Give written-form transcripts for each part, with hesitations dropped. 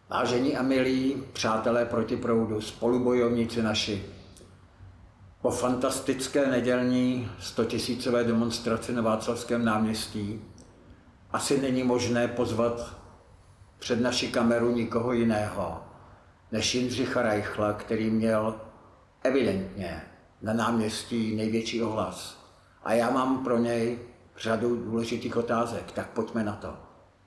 Vážení a milí přátelé proti proudu, spolubojovníci naši, po fantastické nedělní 100 000 demonstraci na Václavském náměstí asi není možné pozvat před naši kameru nikoho jiného než Jindřicha Reichla, který měl evidentně na náměstí největší ohlas. A já mám pro něj řadu důležitých otázek, tak pojďme na to.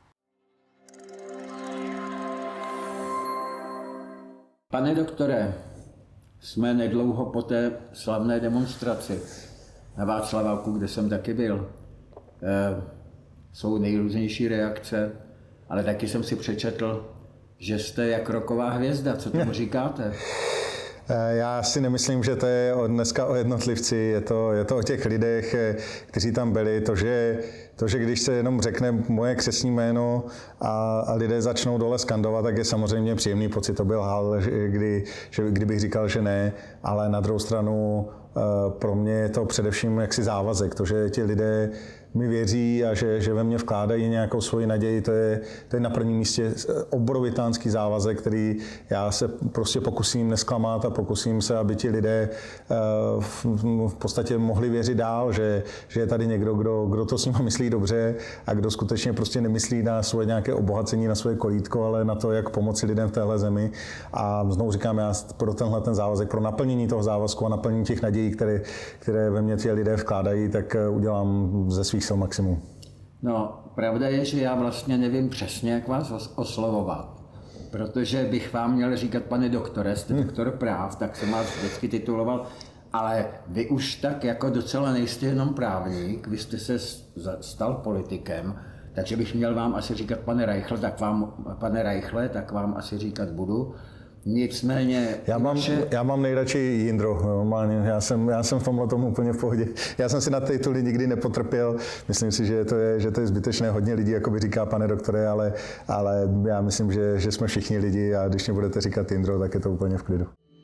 Pane doktore, jsme nedlouho po té slavné demonstraci na Václaváku, kde jsem taky byl. Jsou nejrůznější reakce, ale taky jsem si přečetl, že jste jak rocková hvězda. Co tomu říkáte? Já si nemyslím, že to je dneska o jednotlivci, je to o těch lidech, kteří tam byli. To, že když se jenom řekne moje křestní jméno a lidé začnou dole skandovat, tak je samozřejmě příjemný pocit. To byl hal, kdybych říkal, že ne, ale na druhou stranu pro mě je to především jaksi závazek. To, že ti lidé mi věří a že ve mně vkládají nějakou svoji naději, to je na prvním místě obrovitánský závazek, který já se prostě pokusím nesklamat a pokusím se, aby ti lidé v podstatě mohli věřit dál, že je tady někdo, kdo to s nimi myslí dobře a kdo skutečně prostě nemyslí na svoje nějaké obohacení, na svoje kolítko, ale na to, jak pomoci lidem v téhle zemi. A znovu říkám, já pro tenhle ten závazek, pro naplnění toho závazku a naplnění těch nadějí, které ve mně ti lidé vkládají, tak udělám ze svých sil maximum. No, pravda je, že já vlastně nevím přesně, jak vás oslovovat, protože bych vám měl říkat, pane doktore, jste doktor práv, tak jsem vás vždycky tituloval, ale vy už tak jako docela nejste jenom právník, vy jste se stal politikem, takže bych měl vám asi říkat pane Reichle, tak vám asi říkat budu. Nicméně... Já mám nejradši Jindro, normálně. Já jsem v tomhle tomu úplně v pohodě. Já jsem si na tituly nikdy nepotrpěl. Myslím si, že to je zbytečné. Hodně lidí, jako by říká pane doktore, ale já myslím, že jsme všichni lidi a když mě budete říkat Jindro, tak je to úplně v klidu.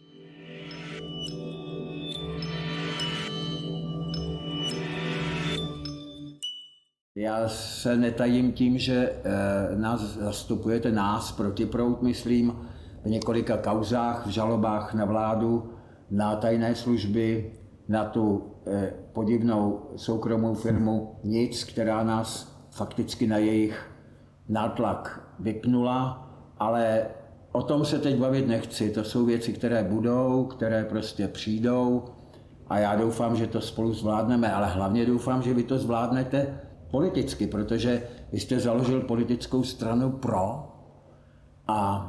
Já se netajím tím, že zastupujete nás protiproud, myslím, v několika kauzách, v žalobách na vládu, na tajné služby, na tu podivnou soukromou firmu Nic, která nás fakticky na jejich nátlak vypnula, ale o tom se teď bavit nechci. To jsou věci, které budou, které prostě přijdou a já doufám, že to spolu zvládneme, ale hlavně doufám, že vy to zvládnete politicky, protože vy jste založil politickou stranu PRO a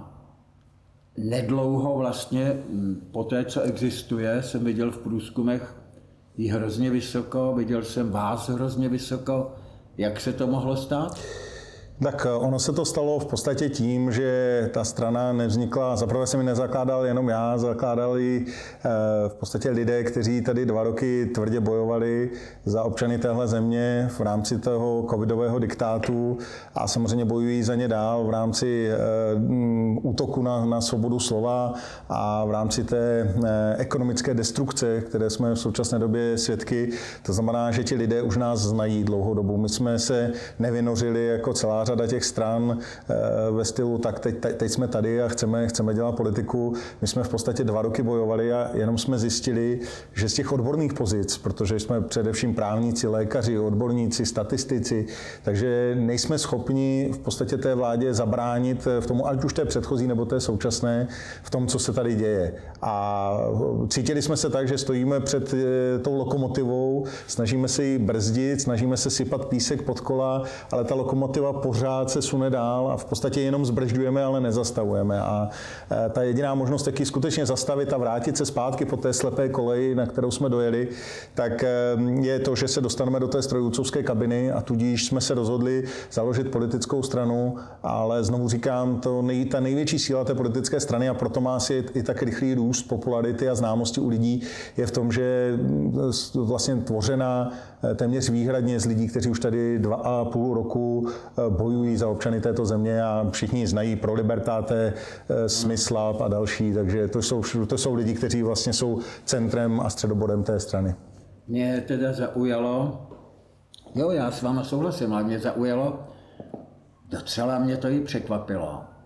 nedlouho vlastně po té, co existuje, jsem viděl v průzkumech jí hrozně vysoko, viděl jsem vás hrozně vysoko. Jak se to mohlo stát? Tak ono se to stalo v podstatě tím, že ta strana nevznikla, zaprvé jsem ji nezakládal jenom já, zakládali v podstatě lidé, kteří tady 2 roky tvrdě bojovali za občany téhle země v rámci toho covidového diktátu a samozřejmě bojují za ně dál v rámci útoku na svobodu slova a v rámci té ekonomické destrukce, které jsme v současné době svědky. To znamená, že ti lidé už nás znají dlouhou dobu. My jsme se nevynořili jako celá řada těch stran ve stylu, tak teď jsme tady a chceme dělat politiku. My jsme v podstatě 2 roky bojovali a jenom jsme zjistili, že z těch odborných pozic, protože jsme především právníci, lékaři, odborníci, statistici, takže nejsme schopni v podstatě té vládě zabránit v tomu, ať už té předchozí nebo té současné, v tom, co se tady děje. A cítili jsme se tak, že stojíme před tou lokomotivou, snažíme se ji brzdit, snažíme se sypat písek pod kola, ale ta lokomotiva pořád se sune dál a v podstatě jenom zbržďujeme, ale nezastavujeme. A ta jediná možnost taky skutečně zastavit a vrátit se zpátky po té slepé koleji, na kterou jsme dojeli, tak je to, že se dostaneme do té strojvůdcovské kabiny a tudíž jsme se rozhodli založit politickou stranu, ale znovu říkám, ta největší síla té politické strany a proto má si i tak rychlý růst popularity a známosti u lidí je v tom, že je vlastně tvořena téměř výhradně z lidí, kteří už tady 2,5 roku bojují za občany této země a všichni znají Pro Libertate, Smyslab a další, takže to jsou lidi, kteří vlastně jsou centrem a středobodem té strany. Mě teda zaujalo, jo, já s váma souhlasím, ale mě zaujalo, docela mě to i překvapilo,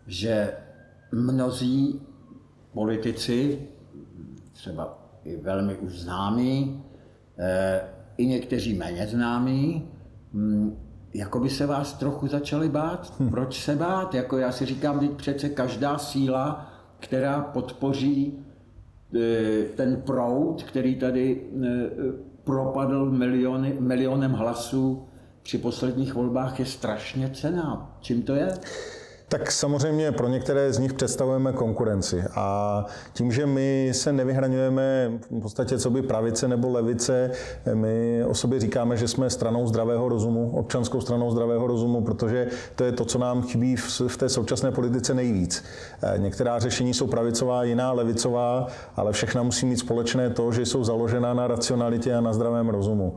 že mnozí politici, třeba i velmi už známí, i někteří méně známí, jako by se vás trochu začali bát. Proč se bát? Jako já si říkám, teď přece každá síla, která podpoří ten proud, který tady propadl milionem hlasů při posledních volbách, je strašně cenná. Čím to je? Tak samozřejmě pro některé z nich představujeme konkurenci a tím, že my se nevyhraňujeme v podstatě co by pravice nebo levice, my o sobě říkáme, že jsme stranou zdravého rozumu, občanskou stranou zdravého rozumu, protože to je to, co nám chybí v té současné politice nejvíc. Některá řešení jsou pravicová, jiná levicová, ale všechna musí mít společné to, že jsou založená na racionalitě a na zdravém rozumu.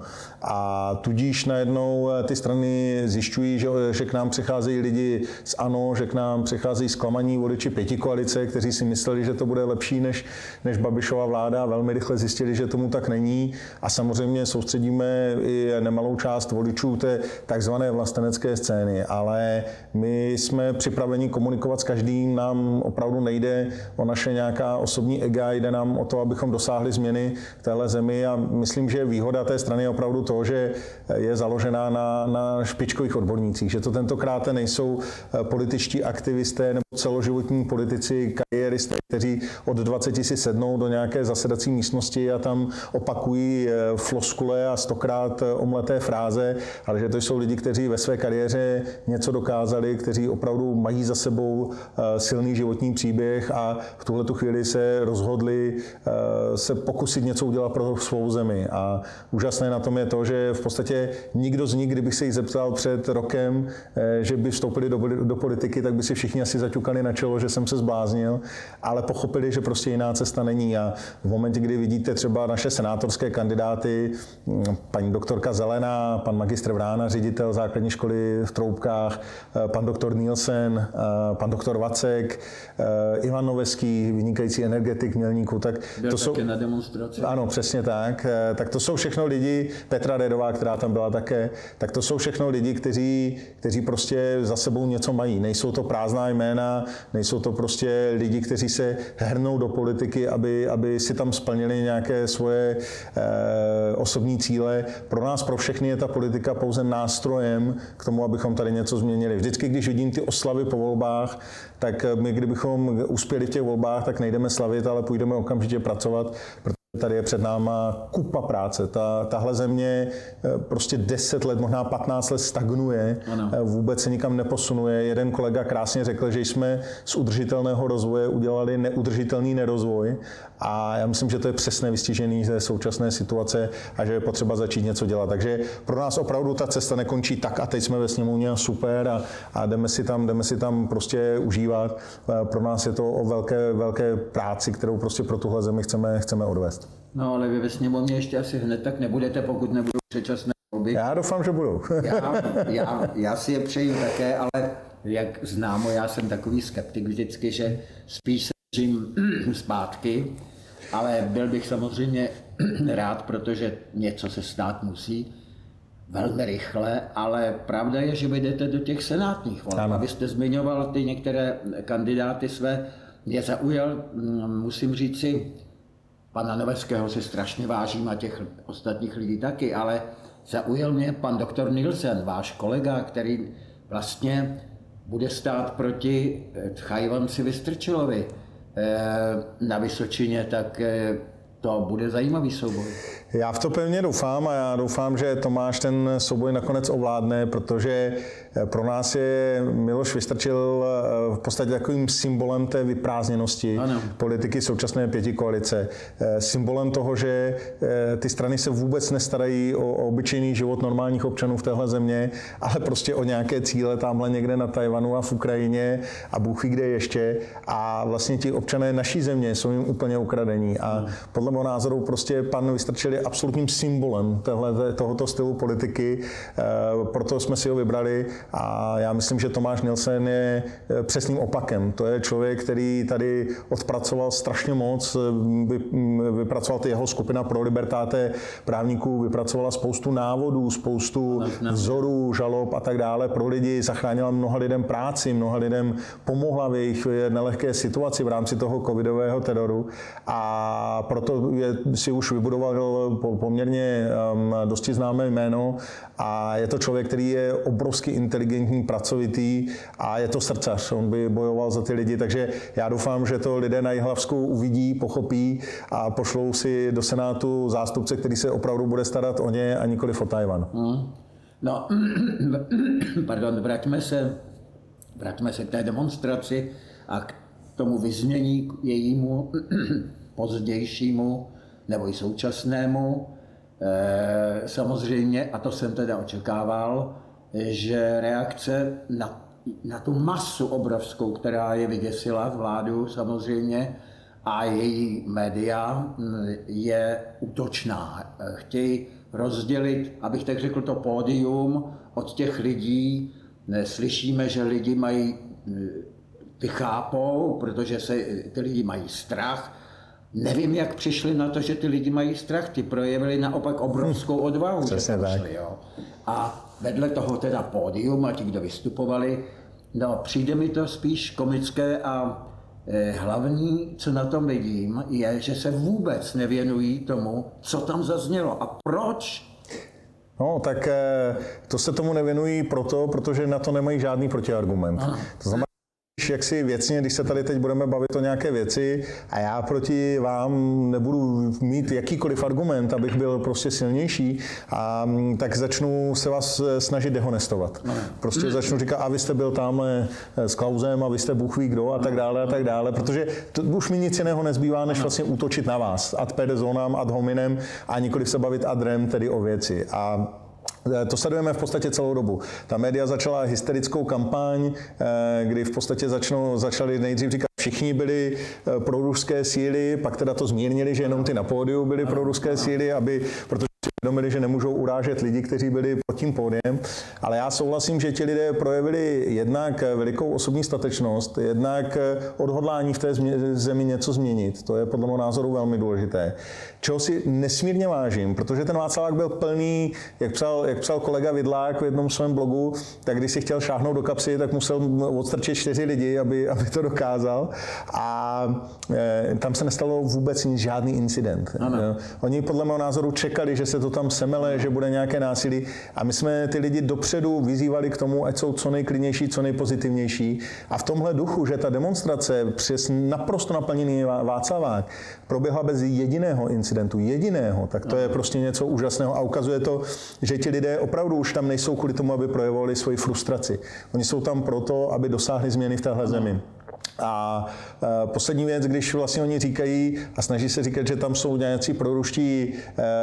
A tudíž najednou ty strany zjišťují, že k nám přicházejí lidi z ANO, že k nám přicházejí zklamaní voliči pětikoalice, kteří si mysleli, že to bude lepší než Babišova vláda, velmi rychle zjistili, že tomu tak není a samozřejmě soustředíme i nemalou část voličů té takzvané vlastenecké scény, ale my jsme připraveni komunikovat s každým, nám opravdu nejde o naše nějaká osobní ega, jde nám o to, abychom dosáhli změny v téhle zemi a myslím, že výhoda té strany je opravdu to, že je založená na špičkových odbornících, že to tentokrát nejsou političtí aktivisté nebo celoživotní politici, kariéristé, kteří od 20 si sednou do nějaké zasedací místnosti a tam opakují floskule a 100krát omleté fráze, ale že to jsou lidi, kteří ve své kariéře něco dokázali, kteří opravdu mají za sebou silný životní příběh a v tuhletu chvíli se rozhodli se pokusit něco udělat pro svou zemi. A úžasné na tom je to, že v podstatě nikdo z nich, kdybych se jí zeptal před rokem, že by vstoupili do politiky, tak by si všichni asi zaťukali na čelo, že jsem se zbláznil, ale pochopili, že prostě jiná cesta není. A v momentě, kdy vidíte třeba naše senátorské kandidáty, paní doktorka Zelená, pan magistr Vrána, ředitel základní školy v Troubkách, pan doktor Nielsen, pan doktor Vacek, Ivan Noveský, vynikající energetik v Mělníku, tak to jsou na demonstraci. Ano, přesně tak. Tak to jsou všechno lidi, Petra Redová, která tam byla také, tak to jsou všechno lidi, kteří prostě za sebou něco mají. Nejsou to prázdná jména, nejsou to prostě lidi, kteří se hrnou do politiky, aby si tam splnili nějaké svoje osobní cíle. Pro nás, pro všechny je ta politika pouze nástrojem k tomu, abychom tady něco změnili. Vždycky, když vidím ty oslavy po volbách, tak my, kdybychom uspěli v těch volbách, tak nejdeme slavit, ale půjdeme okamžitě pracovat. Tady je před náma kupa práce. Tahle země prostě 10 let, možná 15 let stagnuje, vůbec se nikam neposunuje. Jeden kolega krásně řekl, že jsme z udržitelného rozvoje udělali neudržitelný nerozvoj a já myslím, že to je přesné vystižení ze současné situace a že je potřeba začít něco dělat. Takže pro nás opravdu ta cesta nekončí tak a teď jsme ve sněmovně a super a jdeme si tam prostě užívat. Pro nás je to o velké práci, kterou prostě pro tuhle zemi chceme odvést. No, ale vy ve sněmovně ještě asi hned tak nebudete, pokud nebudou předčasné volby. Já doufám, že budou. já si je přeju také, ale jak známo, já jsem takový skeptik vždycky, že spíš se držím zpátky, ale byl bych samozřejmě rád, protože něco se stát musí velmi rychle, ale pravda je, že vyjdete do těch senátních voleb. A vy jste zmiňoval ty některé kandidáty své, je zaujal, musím říci, pana Noveského si strašně vážím a těch ostatních lidí taky, ale zaujal mě pan doktor Nielsen, váš kolega, který vlastně bude stát proti Chajvanci Vystrčilovi na Vysočině, tak to bude zajímavý souboj. Já v to pevně doufám a já doufám, že Tomáš ten souboj nakonec ovládne, protože pro nás je Miloš Vystrčil v podstatě takovým symbolem té vyprázdněnosti politiky současné pětikoalice. Symbolem toho, že ty strany se vůbec nestarají o obyčejný život normálních občanů v téhle země, ale prostě o nějaké cíle tamhle někde na Tajvanu a v Ukrajině a Bůh ví kde ještě. A vlastně ti občané naší země jsou jim úplně ukradení. A podle mého názoru prostě pan Vystrčil je absolutním symbolem tohoto stylu politiky, proto jsme si ho vybrali a já myslím, že Tomáš Nielsen je přesným opakem. To je člověk, který tady odpracoval strašně moc, vypracoval jeho skupina Pro Libertate právníků, vypracovala spoustu návodů, spoustu vzorů, žalob a tak dále pro lidi, zachránila mnoha lidem práci, mnoha lidem pomohla v jejich nelehké situaci v rámci toho covidového teroru a proto si už vybudoval poměrně dosti známé jméno a je to člověk, který je obrovsky inteligentní, pracovitý a je to srdcař. On by bojoval za ty lidi, takže já doufám, že to lidé na Jihlavsku uvidí, pochopí a pošlou si do Senátu zástupce, který se opravdu bude starat o ně a nikoliv o Tchaj-wan. No, pardon, vraťme se k té demonstraci a k tomu vyznění jejímu pozdějšímu nebo i současnému. Samozřejmě, a to jsem teda očekával, že reakce na tu masu obrovskou, která je vyděsila vládu samozřejmě, a její média je útočná. Chtějí rozdělit, abych tak řekl, to pódium od těch lidí. Slyšíme, že lidi ty chápou, protože ty lidi mají strach. Nevím, jak přišli na to, že ty lidi mají strach. Ty projevili naopak obrovskou odvahu, že přišli, jo. A vedle toho teda pódium a ti, kdo vystupovali, no přijde mi to spíš komické a hlavní, co na tom vidím, je, že se vůbec nevěnují tomu, co tam zaznělo a proč. No, tak to se tomu nevěnují protože na to nemají žádný protiargument. To znamená, jak si věcně, když se tady teď budeme bavit o nějaké věci a já proti vám nebudu mít jakýkoliv argument, abych byl prostě silnější, tak začnu se vás snažit dehonestovat. Prostě začnu říkat, a vy jste byl tamhle s Klausem a vy jste Bůh ví kdo a tak dále, protože už mi nic jiného nezbývá, než vlastně útočit na vás. Ad personam, ad hominem a nikoliv se bavit ad rem, tedy o věci. A to sledujeme v podstatě celou dobu. Ta média začala hysterickou kampaň, kdy v podstatě začali nejdřív říkat, všichni byli proruské síly, pak teda to zmírnili, že jenom ty na pódiu byly proruské síly, protože si uvědomili, že nemůžou urážet lidi, kteří byli pod tím pódiem. Ale já souhlasím, že ti lidé projevili jednak velikou osobní statečnost, jednak odhodlání v té zemi něco změnit. To je podle mého názoru velmi důležité. Čeho si nesmírně vážím, protože ten Václavák byl plný, jak psal kolega Vidlák v jednom svém blogu, tak když si chtěl šáhnout do kapsy, tak musel odstrčit 4 lidi, aby to dokázal. A tam se nestalo vůbec žádný incident. Oni podle mého názoru čekali, že se to tam semele, že bude nějaké násilí. A my jsme ty lidi dopředu vyzývali k tomu, ať jsou co nejklidnější, co nejpozitivnější. A v tomhle duchu, že ta demonstrace přes naprosto naplněný Václavák proběhla bez jediného incidentu, tak to je prostě něco úžasného a ukazuje to, že ti lidé opravdu už tam nejsou kvůli tomu, aby projevovali svoji frustraci. Oni jsou tam proto, aby dosáhli změny v téhle zemi. A poslední věc, když vlastně oni říkají a snaží se říkat, že tam jsou nějací proruští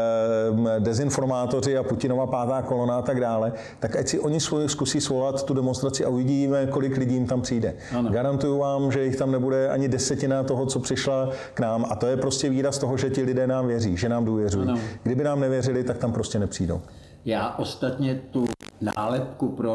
dezinformátoři a Putinova pátá kolona a tak dále, tak ať si oni zkusí svolat tu demonstraci a uvidíme, kolik lidí jim tam přijde. Ano. Garantuju vám, že jich tam nebude ani 10% toho, co přišla k nám a to je prostě výraz toho, že ti lidé nám věří, že nám důvěřují. Ano. Kdyby nám nevěřili, tak tam prostě nepřijdou. Já ostatně tu nálepku pro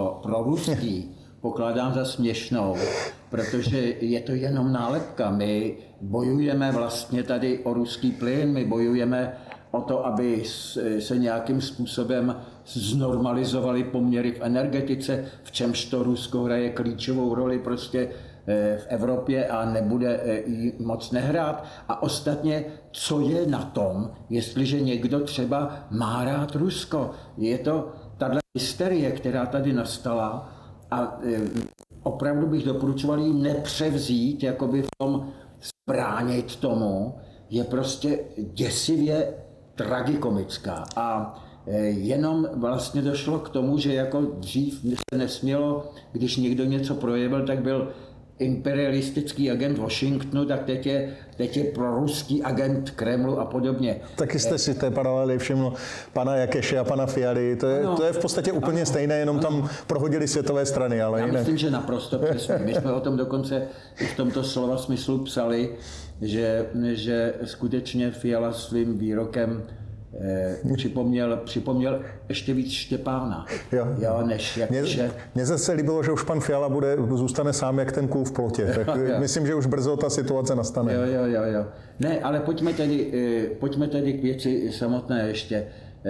ruský pokládám za směšnou, protože je to jenom nálepka. My bojujeme vlastně tady o ruský plyn, my bojujeme o to, aby se nějakým způsobem znormalizovaly poměry v energetice, v čemž to Rusko hraje klíčovou roli prostě v Evropě a nebude jí moc nehrát. A ostatně, co je na tom, jestliže někdo třeba má rád Rusko? Je to tato hysterie, která tady nastala, a opravdu bych doporučoval jí nepřevzít, jakoby v tom zbránit tomu, je prostě děsivě tragikomická. A jenom vlastně došlo k tomu, že jako dřív se nesmělo, když někdo něco projevil, tak byl imperialistický agent Washingtonu, tak teď je proruský agent Kremlu a podobně. Taky jste si té paralely všiml pana Jakeše a pana Fialy. To je v podstatě úplně stejné, jenom tam prohodili světové strany, ale jinak. Myslím, že naprosto přesně. My jsme o tom dokonce v tomto slova smyslu psali, že skutečně Fiala svým výrokem připomněl ještě víc Štěpána. Jo, než jak Mně zase líbilo, že už pan Fiala zůstane sám jak ten kůl v plotě. Tak myslím, že už brzo ta situace nastane. Jo. Ne, ale pojďme tedy k věci samotné ještě.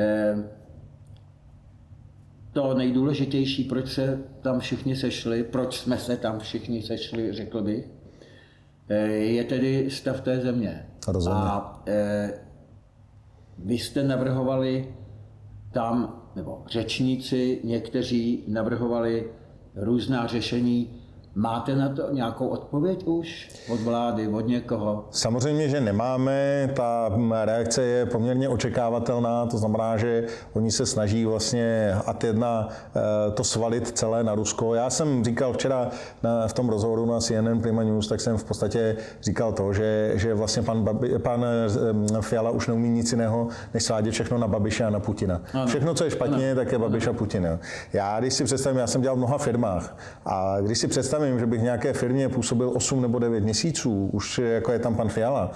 To nejdůležitější, proč se tam všichni sešli, proč jsme se tam všichni sešli, řekl bych, je tedy stav té země. Rozumím. A vy jste navrhovali tam, nebo řečníci, někteří navrhovali různá řešení. Máte na to nějakou odpověď už od vlády, od někoho? Samozřejmě, že nemáme. Ta reakce je poměrně očekávatelná, to znamená, že oni se snaží vlastně ad jedna to svalit celé na Rusko. Já jsem říkal včera v tom rozhovoru na CNN Prima News, tak jsem v podstatě říkal to, že vlastně pan Fiala už neumí nic jiného, než svádět všechno na Babiše a na Putina. Ano. Všechno, co je špatně, tak je Babiš a Putin. Já, když si představím, já jsem dělal v mnoha firmách a když si představím, že bych v nějaké firmě působil 8 nebo 9 měsíců, už jako je tam pan Fiala,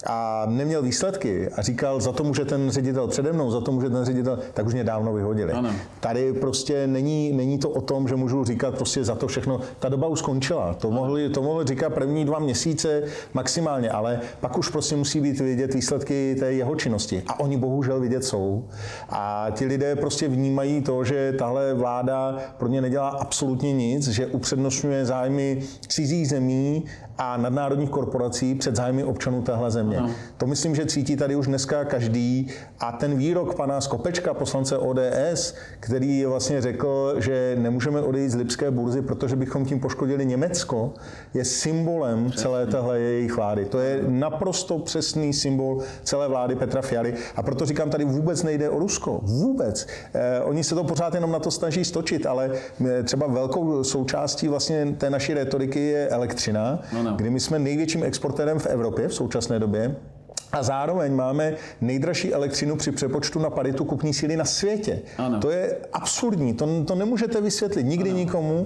a neměl výsledky a říkal, za to může ten ředitel přede mnou, za to může ten ředitel, tak už mě dávno vyhodili. Ano. Tady prostě není to o tom, že můžu říkat prostě za to všechno. Ta doba už skončila. To mohli říkat první 2 měsíce maximálně, ale pak už prostě musí být vidět výsledky té jeho činnosti. A oni bohužel vidět jsou. A ti lidé prostě vnímají to, že tahle vláda pro ně nedělá absolutně nic, že upřednostňuje zájmy cizích zemí a nadnárodních korporací před zájmy občanů téhle země. Ano. To myslím, že cítí tady už dneska každý. A ten výrok pana Skopečka, poslance ODS, který vlastně řekl, že nemůžeme odejít z lipské burzy, protože bychom tím poškodili Německo, je symbolem celé téhle jejich vlády. To je naprosto přesný symbol celé vlády Petra Fialy. A proto říkám, tady vůbec nejde o Rusko. Vůbec. Oni se to pořád jenom na to snaží stočit, ale třeba velkou součástí vlastně té naší retoriky je elektřina, kdy my jsme největším exportérem v Evropě v současné době. A zároveň máme nejdražší elektřinu při přepočtu na paritu kupní síly na světě. Ano. To je absurdní, to nemůžete vysvětlit nikdy nikomu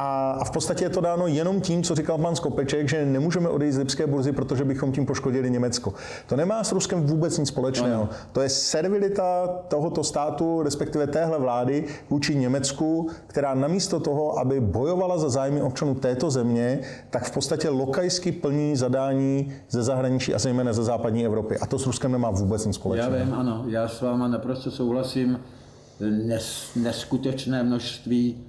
a v podstatě je to dáno jenom tím, co říkal pan Skopeček, že nemůžeme odejít z lipské burzy, protože bychom tím poškodili Německo. To nemá s Ruskem vůbec nic společného. Ano. To je servilita tohoto státu, respektive téhle vlády vůči Německu, která namísto toho, aby bojovala za zájmy občanů této země, tak v podstatě lokajsky plní zadání ze zahraničí a zejména ze západní Evropy. A to s Ruskem nemá vůbec nic společného. Já vím, ano. Já s váma naprosto souhlasím. Neskutečné množství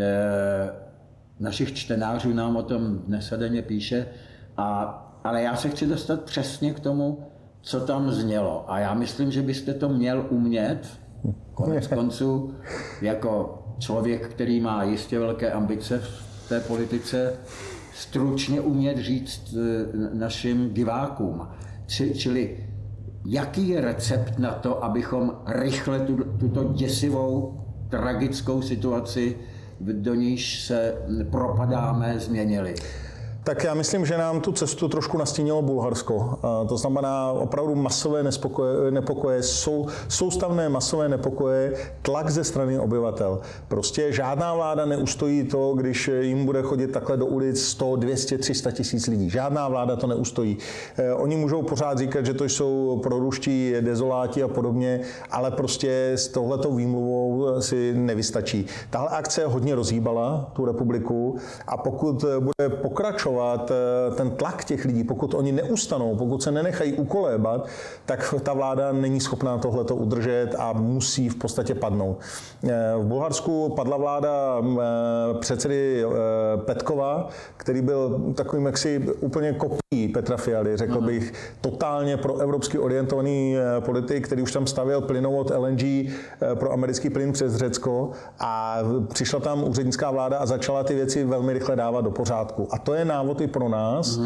našich čtenářů nám o tom dnes a denně píše. Ale já se chci dostat přesně k tomu, co tam znělo. A já myslím, že byste to měl umět, konec konců, jako člověk, který má jistě velké ambice v té politice, stručně umět říct našim divákům. Čili jaký je recept na to, abychom rychle tuto děsivou, tragickou situaci, do níž se propadáme, změnili? Tak já myslím, že nám tu cestu trošku nastínilo Bulharsko. To znamená opravdu masové nepokoje, soustavné masové nepokoje, tlak ze strany obyvatel. Prostě žádná vláda neustojí to, když jim bude chodit takhle do ulic 100, 200, 300 tisíc lidí. Žádná vláda to neustojí. Oni můžou pořád říkat, že to jsou proruští dezoláti a podobně, ale prostě s touhletou výmluvou si nevystačí. Tahle akce hodně rozhýbala tu republiku a pokud bude pokračovat ten tlak těch lidí, pokud oni neustanou, pokud se nenechají ukolébat, tak ta vláda není schopná tohleto udržet a musí v podstatě padnout. V Bulharsku padla vláda předsedy Petkova, který byl takovým jaksi úplně kopií Petra Fialy, řekl bych, totálně proevropsky orientovaný politik, který už tam stavěl plynovod LNG pro americký plyn přes Řecko a přišla tam úřednická vláda a začala ty věci velmi rychle dávat do pořádku. A to je návod i pro nás.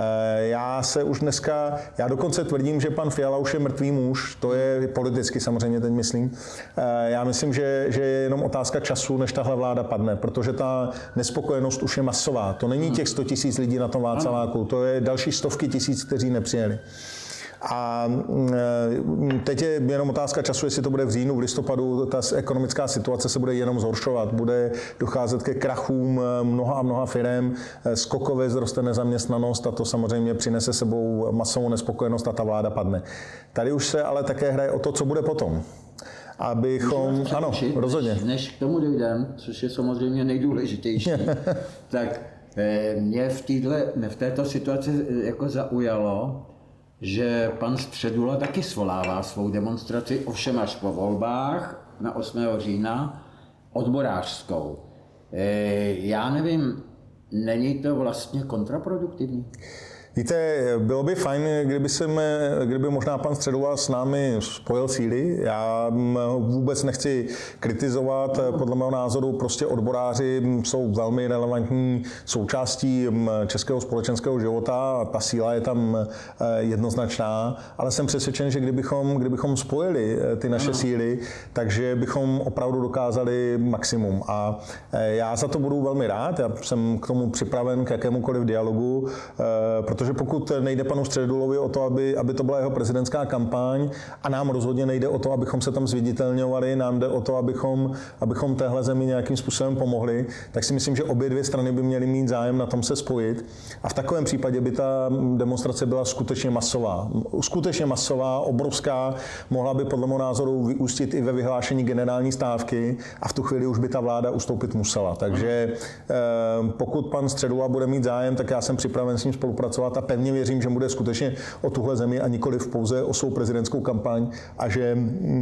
Já dokonce tvrdím, že pan Fiala už je mrtvý muž, to je politicky samozřejmě teď myslím. Já myslím, že je jenom otázka času, než tahle vláda padne, protože ta nespokojenost už je masová. To není těch 100 000 lidí na tom Václaváku, to je další stovky tisíc, kteří nepřijeli. A teď je jenom otázka času, jestli to bude v říjnu, v listopadu, ta ekonomická situace se bude jenom zhoršovat, bude docházet ke krachům mnoha firem, skokově zroste nezaměstnanost a to samozřejmě přinese sebou masovou nespokojenost a ta vláda padne. Tady už se ale také hraje o to, co bude potom. Abychom, ano, rozhodně. Než k tomu dojdeme, což je samozřejmě nejdůležitější, tak mě v této situaci jako zaujalo, že pan Středula taky svolává svou demonstraci, ovšem až po volbách na 8. října, odborářskou. Já nevím, není to vlastně kontraproduktivní? Víte, bylo by fajn, kdyby možná pan Středula s námi spojil síly. Já vůbec nechci kritizovat, podle mého názoru prostě odboráři jsou velmi relevantní součástí českého společenského života a ta síla je tam jednoznačná, ale jsem přesvědčen, že kdybychom spojili ty naše síly, takže bychom opravdu dokázali maximum. A já za to budu velmi rád, já jsem k tomu připraven k jakémukoliv dialogu, protože pokud nejde panu Středulovi o to, aby to byla jeho prezidentská kampaň a nám rozhodně nejde o to, abychom se tam zviditelňovali, nám jde o to, abychom téhle zemi nějakým způsobem pomohli, tak si myslím, že obě dvě strany by měly mít zájem na tom se spojit a v takovém případě by ta demonstrace byla skutečně masová, obrovská, mohla by podle mého názoru vyústit i ve vyhlášení generální stávky a v tu chvíli už by ta vláda ustoupit musela. Takže pokud pan Středula bude mít zájem, tak já jsem připraven s ním spolupracovat a pevně věřím, že bude skutečně o tuhle zemi a nikoliv pouze o svou prezidentskou kampaň a že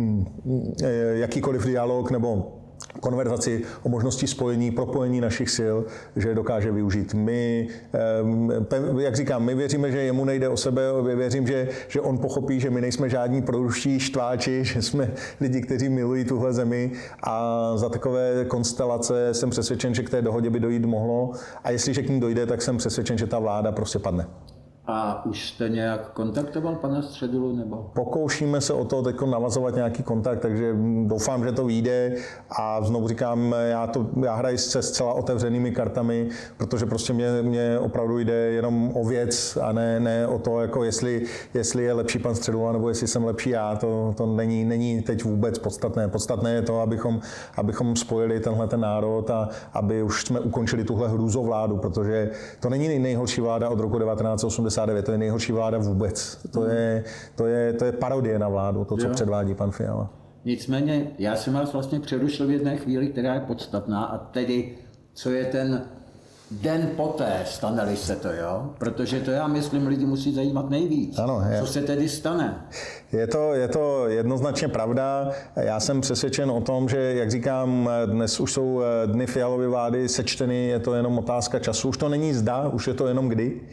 jakýkoliv dialog nebo konverzaci o možnosti spojení, propojení našich sil, že dokáže využít. My, jak říkám, my věříme, že jemu nejde o sebe, věřím, že on pochopí, že my nejsme žádní produští štváči, že jsme lidi, kteří milují tuhle zemi a za takové konstelace jsem přesvědčen, že k té dohodě by dojít mohlo a jestliže k ní dojde, tak jsem přesvědčen, že ta vláda prostě padne. A už jste nějak kontaktoval pana Středulu, nebo? Pokoušíme se o to teď navazovat nějaký kontakt, takže doufám, že to vyjde a znovu říkám, já hraji se zcela otevřenými kartami, protože prostě mě opravdu jde jenom o věc a ne o to, jako jestli je lepší pan Středula nebo jestli jsem lepší já, to není teď vůbec podstatné. Podstatné je to, abychom spojili tenhle národ a aby už jsme ukončili tuhle hrůzovládu, protože to není nejhorší vláda od roku 1989. To je nejhorší vláda vůbec. To je parodie na vládu, to, co předvádí pan Fiala. Nicméně, já jsem vás vlastně přerušil v jedné chvíli, která je podstatná, a tedy, co je ten den poté, stane-li se to, jo? Protože to, já myslím, lidi musí zajímat nejvíc. Ano, co se tedy stane? Je to jednoznačně pravda. Já jsem přesvědčen o tom, že, jak říkám, dnes už jsou dny Fialovy vlády sečteny, je to jenom otázka času. Už to není zda, už je to jenom kdy.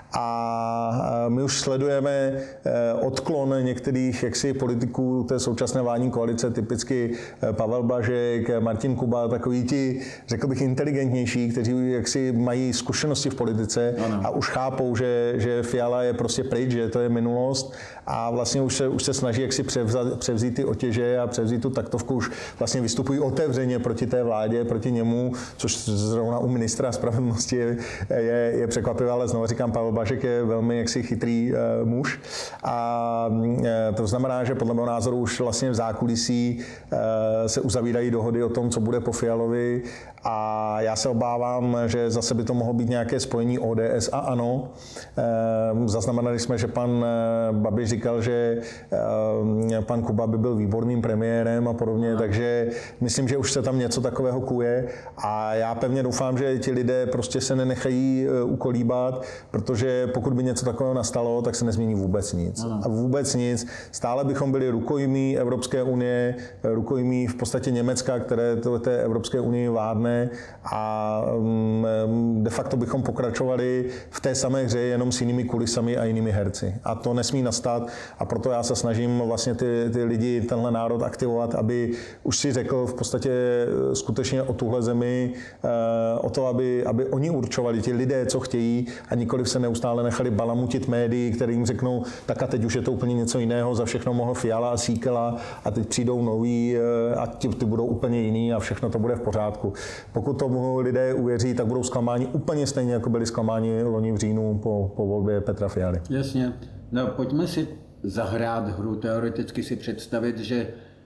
A my už sledujeme odklon některých politiků té současné vládní koalice, typicky Pavel Blažek, Martin Kuba, takoví ti, řekl bych, inteligentnější, kteří mají zkušenosti v politice a už chápou, že Fiala je prostě pryč, že to je minulost a vlastně už se snaží převzít ty otěže a převzít tu taktovku, už vlastně vystupují otevřeně proti té vládě, proti němu, což zrovna u ministra spravedlnosti je překvapivé, ale znovu říkám, Pavel Blažek je velmi chytrý muž a to znamená, že podle mého názoru už vlastně v zákulisí se uzavírají dohody o tom, co bude po Fialovi a já se obávám, že zase by to mohlo být nějaké spojení ODS a ANO. Zaznamenali jsme, že pan Babiš říkal, že pan Kuba by byl výborným premiérem a podobně, takže myslím, že už se tam něco takového kuje a já pevně doufám, že ti lidé prostě se nenechají ukolíbat, protože pokud by něco takového nastalo, tak se nezmění vůbec nic. A vůbec nic. Stále bychom byli rukojmí Evropské unie, rukojmí v podstatě Německa, které té Evropské unii vládne a de facto bychom pokračovali v té samé hře jenom s jinými kulisami a jinými herci. A to nesmí nastat a proto já se snažím vlastně ty lidi, tenhle národ aktivovat, aby už si řekl v podstatě skutečně o tuhle zemi, o to, aby oni určovali, ti lidé, co chtějí a nikoliv se neustále nechali balamutit médii, které jim řeknou, tak a teď už je to úplně něco jiného, za všechno mohl Fiala a Síkela a teď přijdou noví a ty budou úplně jiný a všechno to bude v pořádku. Pokud tomu lidé uvěří, tak budou zklamáni úplně stejně, jako byli zklamáni loni v říjnu po volbě Petra Fialy. Jasně. No, pojďme si zahrát hru, teoreticky si představit, že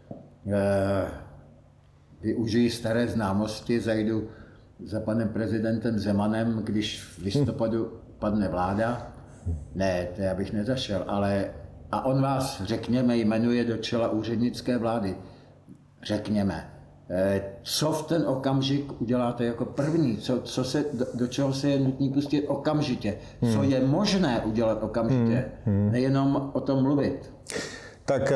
využiji staré známosti, zajdu za panem prezidentem Zemanem, když v listopadu padne vláda. Ne, to já bych nezašel, ale a on vás, řekněme, jmenuje do čela úřednické vlády. Řekněme, co v ten okamžik uděláte jako první, do čeho se je nutný pustit okamžitě, co je možné udělat okamžitě, nejenom o tom mluvit. Tak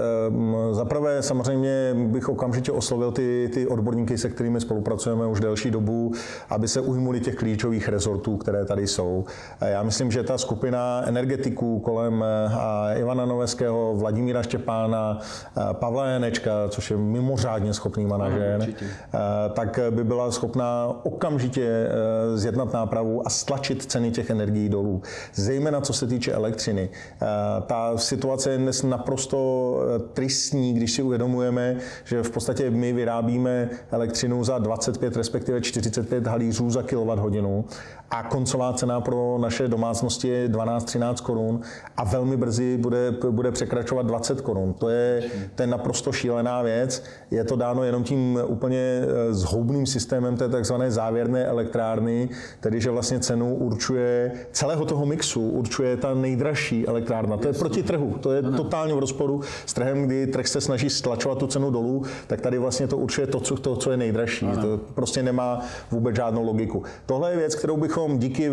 zaprvé samozřejmě bych okamžitě oslovil ty odborníky, se kterými spolupracujeme už delší dobu, aby se ujmuli těch klíčových rezortů, které tady jsou. Já myslím, že ta skupina energetiků kolem Ivana Noveského, Vladimíra Štěpána, Pavla Janečka, což je mimořádně schopný manažer, tak by byla schopná okamžitě zjednat nápravu a stlačit ceny těch energií dolů. Zejména co se týče elektřiny. Ta situace je dnes naprosto tristní, když si uvědomujeme, že v podstatě my vyrábíme elektřinu za 25, respektive 45 halířů za kilowatthodinu a koncová cena pro naše domácnosti je 12-13 korun a velmi brzy bude překračovat 20 korun. To je naprosto šílená věc. Je to dáno jenom tím úplně zhoubným systémem té takzvané závěrné elektrárny, tedy že vlastně cenu určuje celého toho mixu, určuje ta nejdražší elektrárna. To je proti trhu, to je totálně v rozporu s trhem, kdy trh se snaží stlačovat tu cenu dolů, tak tady vlastně to určuje to, co je nejdražší. To prostě nemá vůbec žádnou logiku. Tohle je věc, kterou bychom díky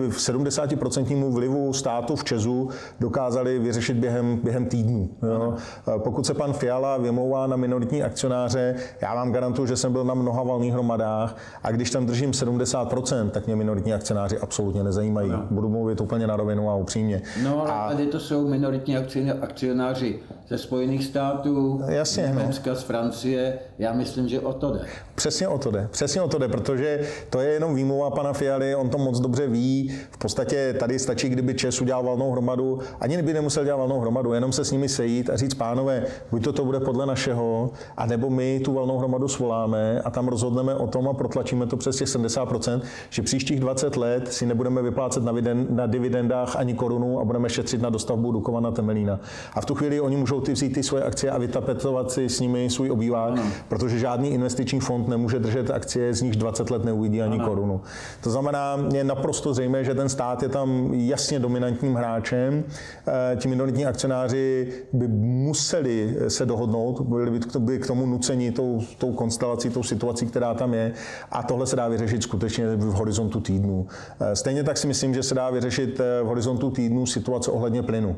70% vlivu státu v ČEZu dokázali vyřešit během týdnů. Jo. Pokud se pan Fiala vymlouvá na minoritní akcionáře, já vám garantuju, že jsem byl na mnoha valných hromadách a když tam držím 70%, tak mě minoritní akcionáři absolutně nezajímají. Budu mluvit úplně na rovinu a upřímně. No ale tady to jsou minoritní akcionáři ze Spojených států, z Německa, z Francie. Já myslím, že o to jde. Přesně o to jde, protože to je jenom výmluva pana Fialy, on to moc dobře ví. V podstatě tady stačí, kdyby ČEZ udělal valnou hromadu, ani by nemusel dělat valnou hromadu, jenom se s nimi sejít a říct, pánové, buď to bude podle našeho, anebo my tu valnou hromadu svoláme a tam rozhodneme o tom a protlačíme to přes těch 70%, že příštích 20 let si nebudeme vyplácet na dividendách ani korunu a budeme šetřit na dostavbu Dukovan a Temelína. A v tu chvíli oni můžou vzít ty svoje akcie a vytapetovat si s nimi svůj obývák, protože žádný investiční fond nemůže držet akcie, z nichž 20 let neuvidí ani korunu. To znamená, je naprosto zřejmé, že ten stát je tam jasně dominantním hráčem. Ti minoritní akcionáři by museli se dohodnout, byli by k tomu nuceni tou konstelací, tou situací, která tam je. A tohle se dá vyřešit skutečně v horizontu týdnů. Stejně tak si myslím, že se dá vyřešit v horizontu týdnů situace ohledně plynu.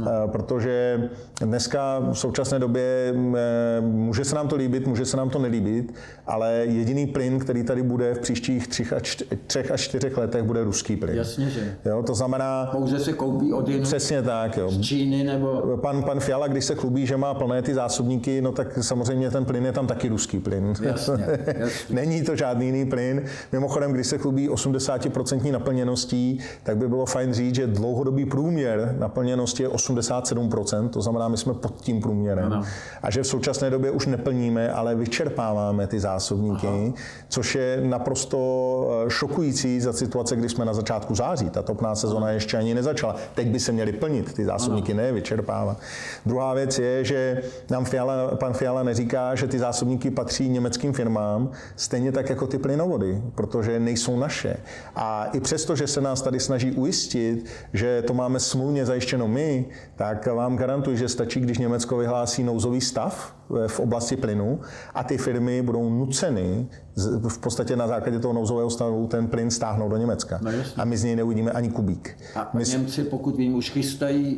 Protože dneska v současné době může se nám to líbit, může se nám to nelíbit, ale jediný plyn, který tady bude v příštích 3 až 4 letech, bude ruský plyn. Jasně, že. Jo, to znamená... Pouze se koupí od jinut. Přesně tak, jo. Z Číny nebo... Pan Fiala, když se chlubí, že má plné ty zásobníky, no tak samozřejmě ten plyn je tam taky ruský plyn. Jasně. Není to žádný jiný plyn. Mimochodem, když se chlubí 80% naplněností, tak by bylo fajn říct, že dlouhodobý průměr naplněnosti je 87%, to znamená, my jsme pod tím průměrem. Ano. A že v současné době už neplníme, ale vyčerpáváme ty zásobníky, což je naprosto šokující za situace, když jsme na začátku září. Ta topná sezona ještě ani nezačala. Teď by se měly plnit ty zásobníky, ne vyčerpávat. Druhá věc je, že nám pan Fiala neříká, že ty zásobníky patří německým firmám, stejně tak jako ty plynovody, protože nejsou naše. A i přesto, že se nás tady snaží ujistit, že to máme smluvně zajištěno my, tak vám garantuji, že stačí, když Německo vyhlásí nouzový stav v oblasti plynu a ty firmy budou nuceny v podstatě na základě toho nouzového stavu ten plyn stáhnout do Německa. No, a my z něj neuvidíme ani kubík. A Němci, pokud vím, už chystají...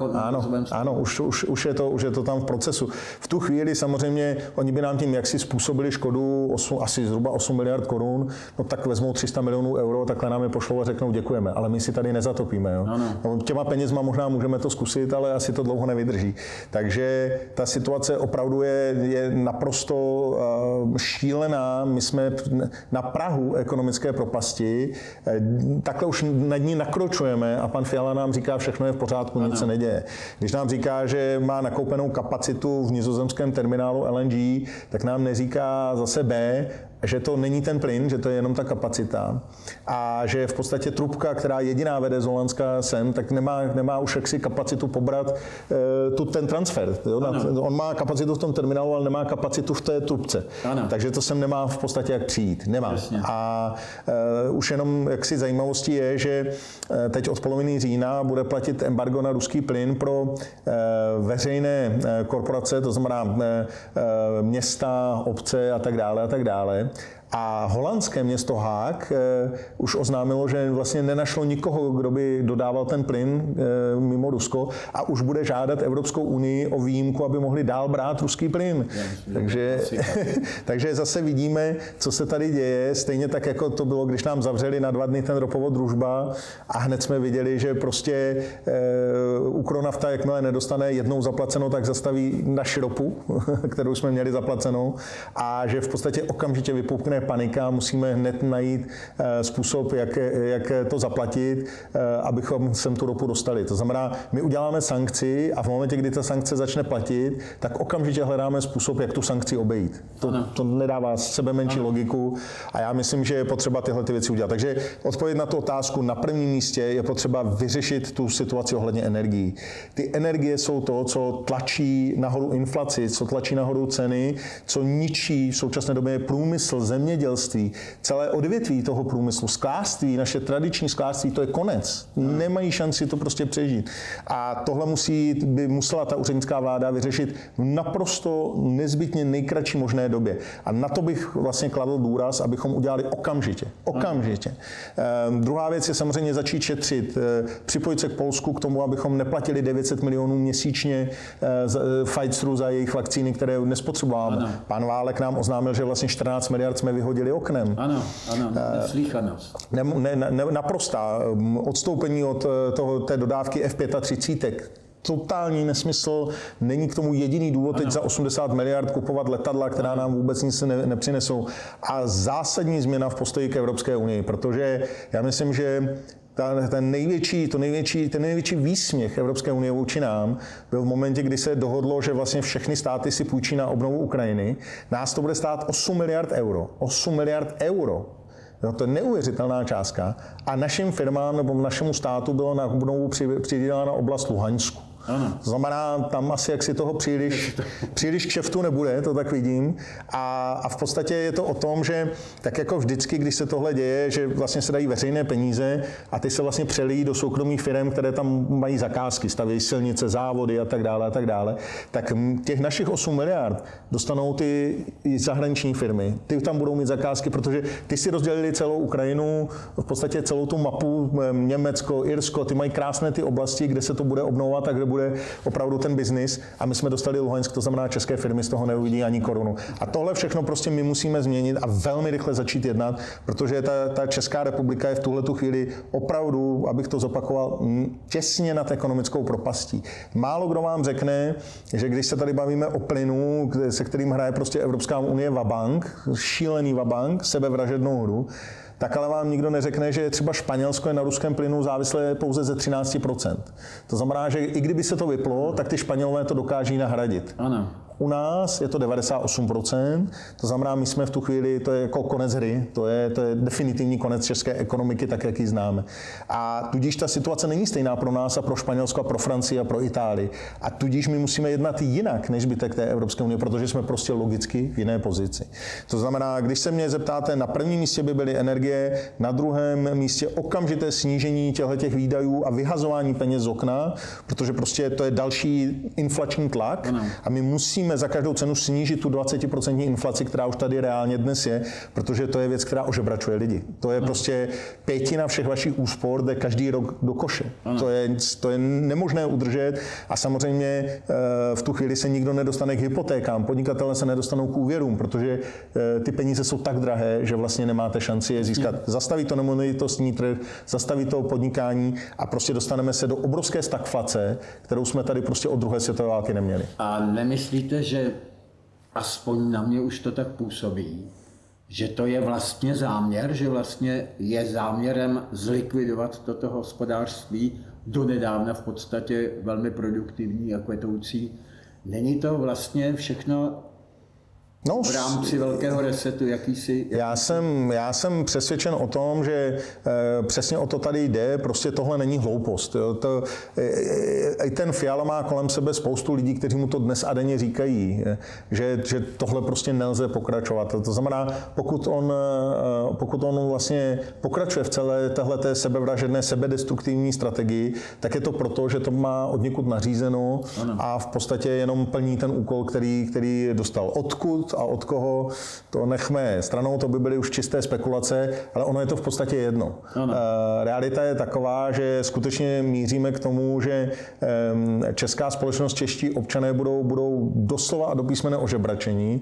Ano, už je to tam v procesu. V tu chvíli samozřejmě oni by nám tím jaksi způsobili škodu asi zhruba 8 miliard korun, no tak vezmou 300 milionů euro, takhle nám je pošlou a řeknou děkujeme, ale my si tady nezatopíme. Jo? No, těma penězma možná můžeme to zkusit, ale asi to dlouho nevydrží. Takže ta situace opravdu je naprosto šílená. My jsme na prahu ekonomické propasti, takhle už nad ní nakročujeme a pan Fiala nám říká, všechno je v pořádku, nic se neděje. Když nám říká, že má nakoupenou kapacitu v nizozemském terminálu LNG, tak nám neříká zase B, že to není ten plyn, že to je jenom ta kapacita a že v podstatě trubka, která jediná vede z Holandska sem, tak nemá už jaksi kapacitu pobrat ten transfer. Jo? On má kapacitu v tom terminálu, ale nemá kapacitu v té trubce. Takže to sem nemá v podstatě jak přijít. Nemá. Jasně. A už jenom jaksi zajímavostí je, že teď od poloviny října bude platit embargo na ruský plyn pro veřejné korporace, to znamená města, obce a tak dále a tak dále. A holandské město Haag už oznámilo, že vlastně nenašlo nikoho, kdo by dodával ten plyn mimo Rusko a už bude žádat Evropskou unii o výjimku, aby mohli dál brát ruský plyn. Takže zase vidíme, co se tady děje, stejně tak, jako to bylo, když nám zavřeli na 2 dny ten ropovod Družba a hned jsme viděli, že prostě Ukronafta, jakmile nedostane jednou zaplaceno, tak zastaví naši ropu, kterou jsme měli zaplacenou a že v podstatě okamžitě vypukne panika, musíme hned najít způsob, jak to zaplatit, abychom sem tu ropu dostali. To znamená, my uděláme sankci a v momentě, kdy ta sankce začne platit, tak okamžitě hledáme způsob, jak tu sankci obejít. To nedává sebe menší logiku a já myslím, že je potřeba tyhle ty věci udělat. Takže odpověď na tu otázku na prvním místě je potřeba vyřešit tu situaci ohledně energií. Ty energie jsou to, co tlačí nahoru inflaci, co tlačí nahoru ceny, co ničí v současné době průmysl, zemědělství, celé odvětví toho průmyslu, sklářství, naše tradiční sklářství, to je konec. Nemají šanci to prostě přežít. A tohle by musela ta úřednická vláda vyřešit v naprosto nezbytně nejkratší možné době. A na to bych vlastně kladl důraz, abychom udělali okamžitě. Druhá věc je samozřejmě začít šetřit. Připojit se k Polsku k tomu, abychom neplatili 900 milionů měsíčně Pfizeru za jejich vakcíny, které nespotřebováme. Pan Válek nám oznámil, že vlastně 14 miliard jsme vyhodili oknem. Ano, neslýchanost. Naprostá odstoupení od té dodávky F-35. Totální nesmysl, není k tomu jediný důvod teď za 80 miliard kupovat letadla, která nám vůbec nic nepřinesou. A zásadní změna v postoji k Evropské unii, protože já myslím, že ten největší výsměch Evropské unie vůči nám byl v momentě, kdy se dohodlo, že vlastně všechny státy si půjčí na obnovu Ukrajiny. Nás to bude stát 8 miliard euro. 8 miliard euro. No, to je neuvěřitelná částka. A našim firmám nebo našemu státu bylo na obnovu přidělána oblast Luhansku. To znamená, tam asi jaksi toho příliš kšeftu nebude, to tak vidím. A v podstatě je to o tom, že tak jako vždycky, když se tohle děje, že vlastně se dají veřejné peníze a ty se vlastně přelijí do soukromých firm, které tam mají zakázky, stavějí silnice, závody a tak dále, tak těch našich 8 miliard dostanou ty zahraniční firmy. Ty tam budou mít zakázky, protože ty si rozdělili celou Ukrajinu, v podstatě celou tu mapu, Německo, Irsko, ty mají krásné ty oblasti, kde se to bude obnovovat a kde bude opravdu ten biznis a my jsme dostali Luhansk, to znamená české firmy z toho neuvidí ani korunu. A tohle všechno prostě my musíme změnit a velmi rychle začít jednat, protože ta Česká republika je v tuhletu chvíli opravdu, abych to zopakoval, těsně nad ekonomickou propastí. Málo kdo vám řekne, že když se tady bavíme o plynu, se kterým hraje prostě Evropská unie vabank, šílený vabank, sebevražednou hru, tak ale vám nikdo neřekne, že třeba Španělsko je na ruském plynu závislé pouze ze 13%. To znamená, že i kdyby se to vyplo, tak ty Španělové to dokáží nahradit. Ano. U nás je to 98%, to znamená, my jsme v tu chvíli, to je jako konec hry, to je definitivní konec české ekonomiky, tak jak ji známe. A tudíž ta situace není stejná pro nás a pro Španělsko a pro Francii a pro Itálii. A tudíž my musíme jednat jinak než zbytek té Evropské unie, protože jsme prostě logicky v jiné pozici. To znamená, když se mě zeptáte, na prvním místě by byly energie, na druhém místě okamžité snížení těch výdajů a vyhazování peněz z okna, protože prostě to je další inflační tlak a my musíme za každou cenu snížit tu 20% inflaci, která už tady reálně dnes je, protože to je věc, která ožebračuje lidi. To je prostě 1/5 všech vašich úspor jde každý rok do koše. To je nemožné udržet a samozřejmě v tu chvíli se nikdo nedostane k hypotékám, podnikatelé se nedostanou k úvěrům, protože ty peníze jsou tak drahé, že vlastně nemáte šanci je získat. Zastaví to nemovitostní trh, zastaví to podnikání a prostě dostaneme se do obrovské stagflace, kterou jsme tady prostě od druhé světové války neměli. A nemyslíte, že aspoň na mě už to tak působí, že to je vlastně záměr, že vlastně je záměrem zlikvidovat toto hospodářství, donedávna v podstatě velmi produktivní a kvetoucí. Není to vlastně všechno No, v rámci velkého resetu, jakýsi... Já jsem přesvědčen o tom, že přesně o to tady jde, prostě tohle není hloupost. Jo. I ten Fiala má kolem sebe spoustu lidí, kteří mu to dnes a denně říkají, že tohle prostě nelze pokračovat. To znamená, pokud on vlastně pokračuje v celé téhleté sebevražedné, sebedestruktivní strategii, tak je to proto, že to má odněkud nařízeno a v podstatě jenom plní ten úkol, který dostal. Odkud a od koho, to nechme stranou, to by byly už čisté spekulace, ale ono je to v podstatě jedno. Realita je taková, že skutečně míříme k tomu, že česká společnost, čeští občané budou doslova a do písmene ožebračení.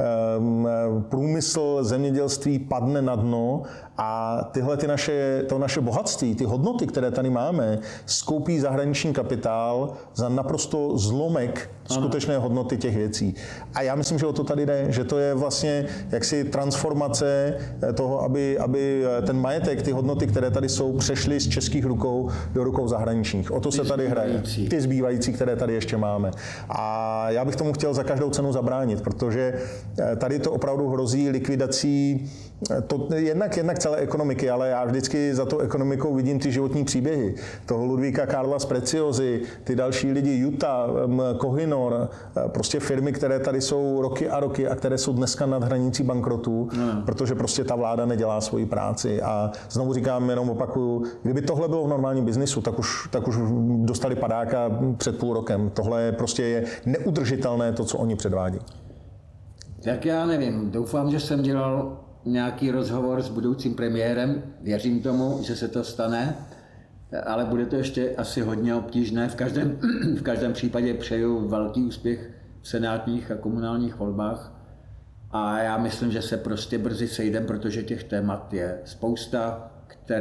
Průmysl, zemědělství padne na dno a to naše bohatství, ty hodnoty, které tady máme, skoupí zahraniční kapitál za naprosto zlomek skutečné hodnoty těch věcí. A já myslím, že o to tady jde, že to je vlastně jaksi transformace toho, aby ten majetek, ty hodnoty, které tady jsou, přešly z českých rukou do rukou zahraničních. O to se tady hraje. Ty zbývající, které tady ještě máme. A já bych tomu chtěl za každou cenu zabránit, protože tady to opravdu hrozí likvidací jednak celé ekonomiky, ale já vždycky za tou ekonomikou vidím ty životní příběhy. Toho Ludvíka Karla z Preciozy, ty další lidi, Juta, Kohinor, prostě firmy, které tady jsou roky a roky a které jsou dneska nad hranicí bankrotu, protože prostě ta vláda nedělá svoji práci. A znovu říkám, jenom opakuju, kdyby tohle bylo v normálním biznisu, tak už dostali padáka před půl rokem. Tohle prostě je neudržitelné to, co oni předvádí. Tak já nevím, doufám, že jsem dělal nějaký rozhovor s budoucím premiérem, věřím tomu, že se to stane, ale bude to ještě asi hodně obtížné. V každém případě přeju velký úspěch v senátních a komunálních volbách a já myslím, že se prostě brzy sejdeme, protože těch témat je spousta,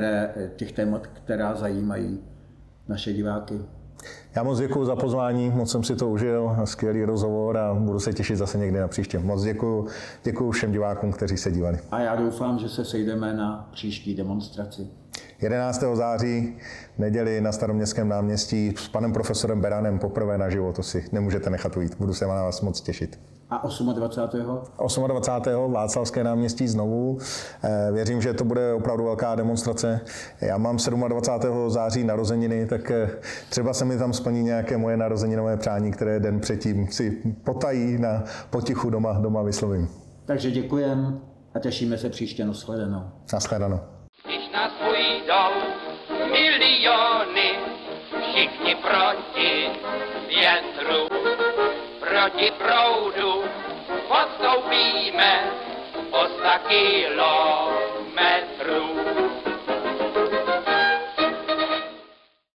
která zajímají naše diváky. Já moc děkuji za pozvání, moc jsem si to užil, skvělý rozhovor a budu se těšit zase někdy na příště. Moc děkuji všem divákům, kteří se dívali. A já doufám, že se sejdeme na příští demonstraci. 11. září neděli na Staroměstském náměstí s panem profesorem Beranem poprvé naživo, to si nemůžete nechat ujít. Budu se na vás moc těšit. A 28. Václavské náměstí znovu. Věřím, že to bude opravdu velká demonstrace. Já mám 27. září narozeniny, tak třeba se mi tam splní nějaké moje narozeninové přání, které den předtím si potají na potichu doma vyslovím. Takže děkujeme a těšíme se příště. Nashledanou. Když nás půjdou miliony, všichni proti větru, proti proudu, podstoupíme o 100 kilo.